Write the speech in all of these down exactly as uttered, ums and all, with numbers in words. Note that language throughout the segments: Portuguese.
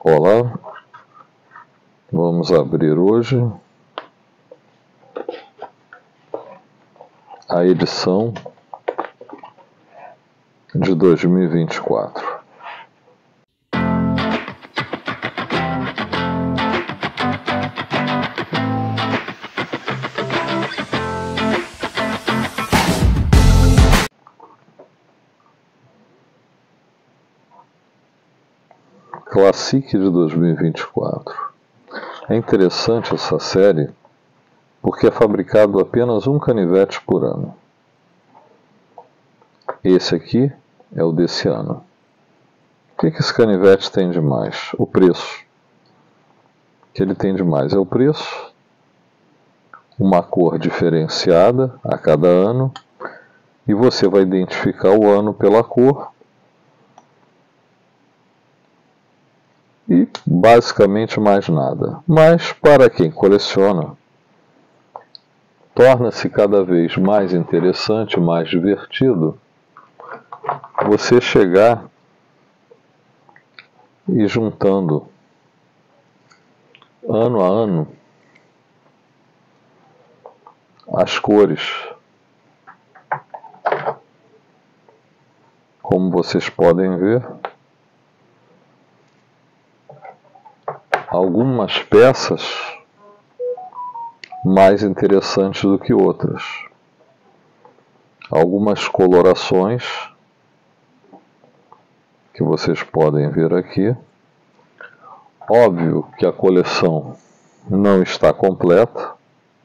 Olá, vamos abrir hoje a edição de dois mil e vinte e quatro. Classic de dois mil e vinte e quatro. É interessante essa série porque é fabricado apenas um canivete por ano. Esse aqui é o desse ano. O que, que esse canivete tem de mais? O preço. O que ele tem de mais é o preço, uma cor diferenciada a cada ano, e você vai identificar o ano pela cor. E basicamente mais nada. Mas para quem coleciona, torna-se cada vez mais interessante, mais divertido você chegar e juntando ano a ano as cores. Como vocês podem ver, algumas peças mais interessantes do que outras. Algumas colorações que vocês podem ver aqui. Óbvio que a coleção não está completa.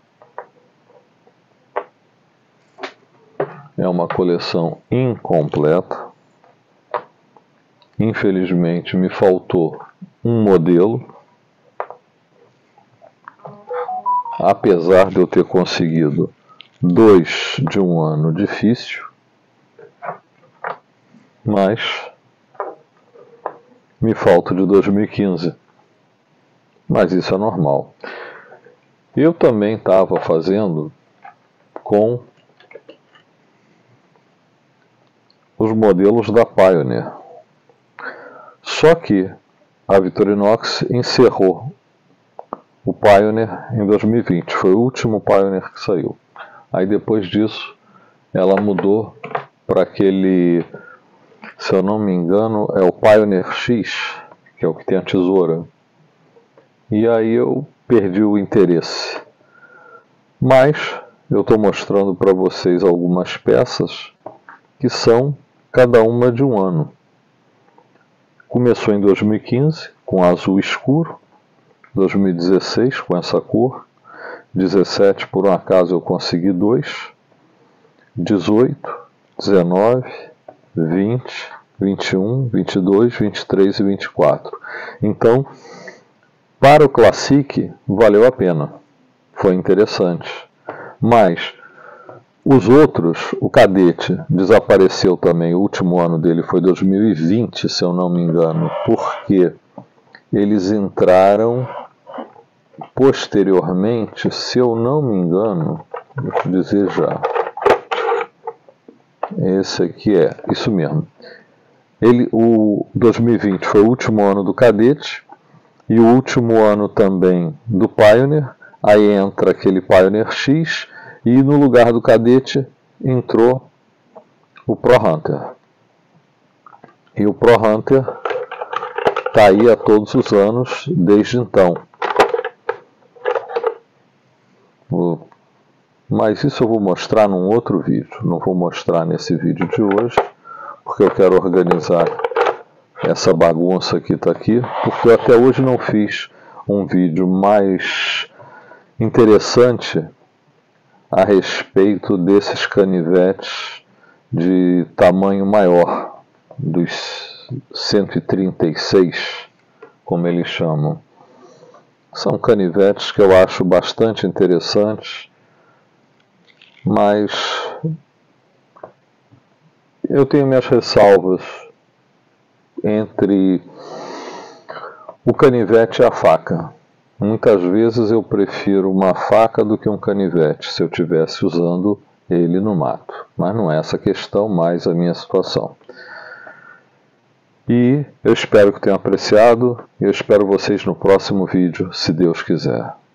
É uma coleção incompleta. Infelizmente me faltou um modelo. Apesar de eu ter conseguido dois de um ano difícil, mas me falta de dois mil e quinze. Mas isso é normal. Eu também estava fazendo com os modelos da Pioneer. Só que a Victorinox encerrou o Pioneer em dois mil e vinte, foi o último Pioneer que saiu. Aí depois disso, ela mudou para aquele, se eu não me engano, é o Pioneer X, que é o que tem a tesoura. E aí eu perdi o interesse. Mas eu estou mostrando para vocês algumas peças que são cada uma de um ano. Começou em dois mil e quinze com azul escuro. dois mil e dezesseis com essa cor, dezessete por um acaso eu consegui dois, dezoito, dezenove, vinte, vinte e um, vinte e dois, vinte e três e vinte e quatro. Então, para o Classic valeu a pena, foi interessante. Mas os outros, o Cadete desapareceu também, o último ano dele foi dois mil e vinte, se eu não me engano, porque eles entraram posteriormente, se eu não me engano, deixa eu dizer já, esse aqui é, isso mesmo, ele, o dois mil e vinte foi o último ano do Cadete, e o último ano também do Pioneer, aí entra aquele Pioneer X, e no lugar do Cadete entrou o Pro Hunter. E o Pro Hunter está aí a todos os anos desde então. Mas isso eu vou mostrar num outro vídeo, não vou mostrar nesse vídeo de hoje, porque eu quero organizar essa bagunça que está aqui, porque eu até hoje não fiz um vídeo mais interessante a respeito desses canivetes de tamanho maior, dos cento e trinta e seis, como eles chamam. São canivetes que eu acho bastante interessantes, mas eu tenho minhas ressalvas entre o canivete e a faca. Muitas vezes eu prefiro uma faca do que um canivete, se eu estivesse usando ele no mato. Mas não é essa a questão, mais a minha situação. E eu espero que tenham apreciado e eu espero vocês no próximo vídeo, se Deus quiser.